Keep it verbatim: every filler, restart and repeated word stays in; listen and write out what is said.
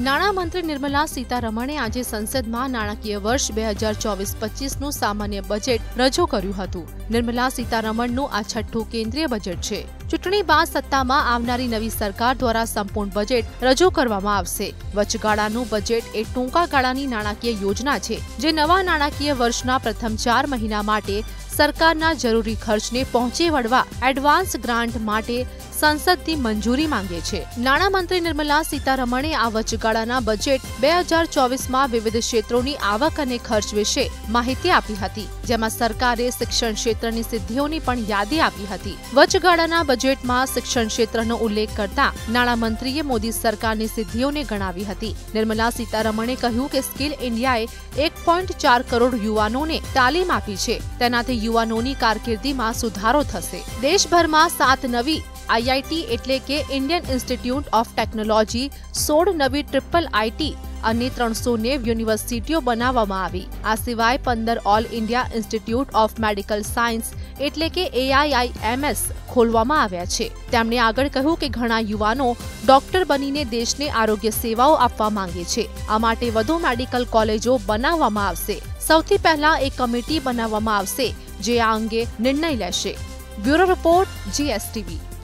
નાણામંત્રી નિર્મલા સીતારમણે આજે સંસદમાં નાણાકીય વર્ષ બે હજાર ચોવીસ પચીસ નું સામાન્ય બજેટ રજૂ કર્યું હતું। નિર્મલા સીતારમણનું આ છઠ્ઠું કેન્દ્રીય બજેટ છે। ચૂંટણી બાદ સત્તામાં આવનારી નવી સરકાર દ્વારા સંપૂર્ણ બજેટ રજૂ કરવામાં આવશે। વચગાળાનું બજેટ એ ટૂંકા ગાળાની નાણાકીય યોજના છે જે નવા નાણાકીય વર્ષના પ્રથમ ચાર મહિના માટે સરકારના જરૂરી ખર્ચને પહોંચી વળવા એડવાન્સ ગ્રાન્ટ માટે સંસદની મંજૂરી માંગે છે। નાણામંત્રી નિર્મલા સીતારમણે આ વચગાળાના બજેટ બે હજાર ચોવીસમાં વિવિધ ક્ષેત્રોની આવક અને ખર્ચ વિશે માહિતી આપી હતી, જેમાં સરકારે શિક્ષણ ક્ષેત્રની સિદ્ધિઓની પણ યાદી આપી હતી। વચગાળાના બજેટમાં શિક્ષણ ક્ષેત્રનો ઉલ્લેખ કરતા નાણામંત્રીએ મોદી સરકારની સિદ્ધિઓને ગણાવી હતી। નિર્મલા સીતારમણે કહ્યું કે સ્કિલ ઇન્ડિયાએ એક પોઈન્ટ ચાર કરોડ યુવાનોને તાલીમ આપી છે, તેનાથી યુવાનોની કારકિર્દીમાં સુધારો થશે। દેશભરમાં સાત નવી આઈઆઈટી એટલે કે ઇન્ડિયન ઇન્સ્ટિટ્યૂટ ઓફ ટેકનોલોજી, સોળ નવી ટ્રિપલ આઈટી અને ત્રણસો નેવ યુનિવર્સિટીઓ બનાવવામાં આવી। આ સિવાય પંદર All India Institute of Medical Science એટલે કે એઆઈઆઈએમએસ ખોલવામાં આવ્યા છે। તેમણે આગળ કહ્યું કે ઘણા યુવાનો ડોક્ટર બનીને દેશને આરોગ્ય સેવાઓ આપવા માંગે છે। આ માટે વધુ મેડિકલ કોલેજો બનાવવામાં આવશે। સૌથી પહેલા એક કમિટી બનાવવામાં આવશે જે આ અંગે નિર્ણય લેશે। Bureau report, GSTV.